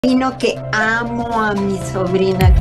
Opino que amo a mi sobrina.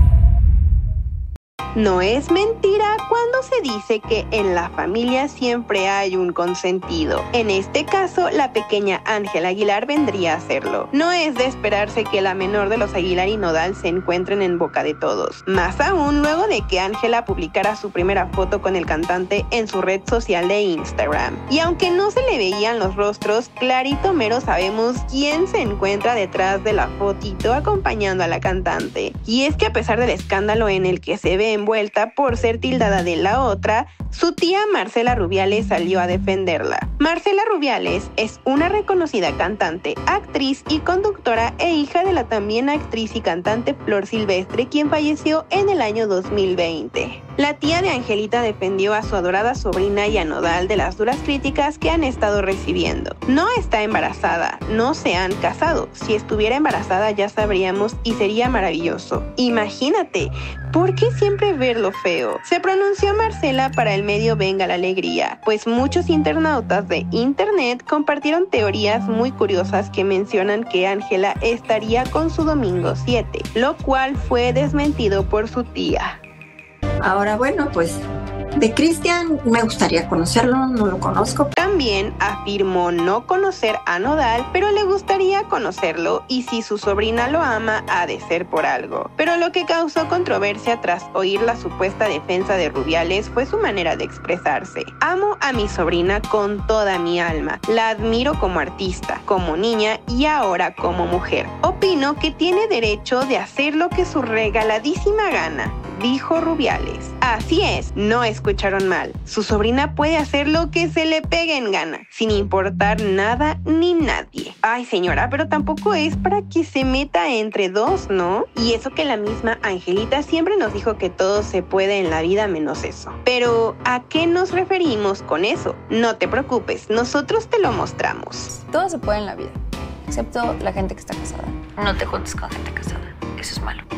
No es mentira cuando se dice que en la familia siempre hay un consentido. En este caso, la pequeña Ángela Aguilar vendría a serlo. No es de esperarse que la menor de los Aguilar y Nodal se encuentren en boca de todos. Más aún luego de que Ángela publicara su primera foto con el cantante en su red social de Instagram. Y aunque no se le veían los rostros, clarito mero sabemos quién se encuentra detrás de la fotito acompañando a la cantante. Y es que a pesar del escándalo en el que se ve envuelta por ser tildada de la otra, su tía Marcela Rubiales salió a defenderla. Marcela Rubiales es una reconocida cantante, actriz y conductora e hija de la también actriz y cantante Flor Silvestre, quien falleció en el año 2020. La tía de Angelita defendió a su adorada sobrina y a Nodal de las duras críticas que han estado recibiendo. No está embarazada, no se han casado. Si estuviera embarazada ya sabríamos y sería maravilloso. Imagínate, ¿por qué siempre ver lo feo? Se pronunció Marcela para el medio Venga la Alegría, pues muchos internautas de internet compartieron teorías muy curiosas que mencionan que Ángela estaría con su domingo 7, lo cual fue desmentido por su tía. Ahora, bueno, pues de Cristian me gustaría conocerlo, no lo conozco. También afirmó no conocer a Nodal, pero le gustaría conocerlo y si su sobrina lo ama, ha de ser por algo. Pero lo que causó controversia tras oír la supuesta defensa de Rubiales fue su manera de expresarse. Amo a mi sobrina con toda mi alma, la admiro como artista, como niña y ahora como mujer. Opino que tiene derecho de hacer lo que su regaladísima gana, dijo Rubiales. Así es, no escucharon mal. Su sobrina puede hacer lo que se le pegue en gana, sin importar nada ni nadie. Ay, señora, pero tampoco es para que se meta entre dos, ¿no? Y eso que la misma Angelita siempre nos dijo que todo se puede en la vida menos eso. Pero, ¿a qué nos referimos con eso? No te preocupes, nosotros te lo mostramos. Todo se puede en la vida, excepto la gente que está casada. No te juntes con gente casada, eso es malo.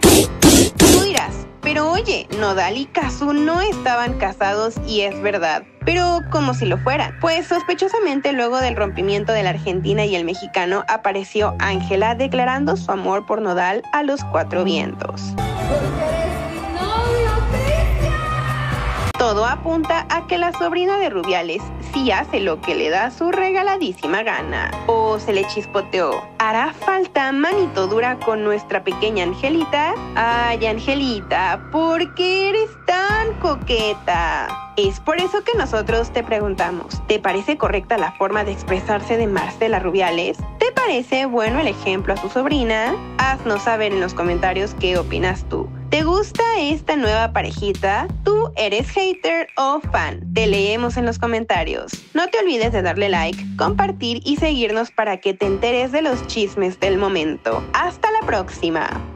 Tú dirás, pero oye, Nodal y Cazzu no estaban casados y es verdad, pero como si lo fueran. Pues sospechosamente luego del rompimiento de la Argentina y el mexicano apareció Ángela declarando su amor por Nodal a los 4 vientos. Todo apunta a que la sobrina de Rubiales sí hace lo que le da su regaladísima gana. ¿O se le chispoteó? ¿Hará falta manito dura con nuestra pequeña Angelita? Ay, Angelita, ¿por qué eres tan coqueta? Es por eso que nosotros te preguntamos, ¿te parece correcta la forma de expresarse de Marcela Rubiales? ¿Te parece bueno el ejemplo a su sobrina? Haznos saber en los comentarios qué opinas tú. ¿Te gusta esta nueva parejita? ¿Tú eres hater o fan? Te leemos en los comentarios. No te olvides de darle like, compartir y seguirnos para que te enteres de los chismes del momento. ¡Hasta la próxima!